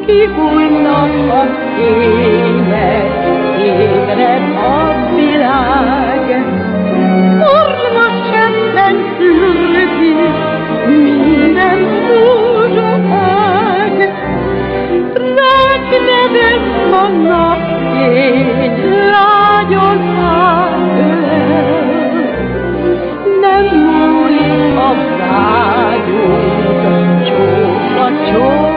Kihújnak a fények, ébred a világ. Orma cseppen fürdi minden rózsaág. Rád neved a napfény, lágyon átölel. Nem múlik a vágyunk, csók a csók.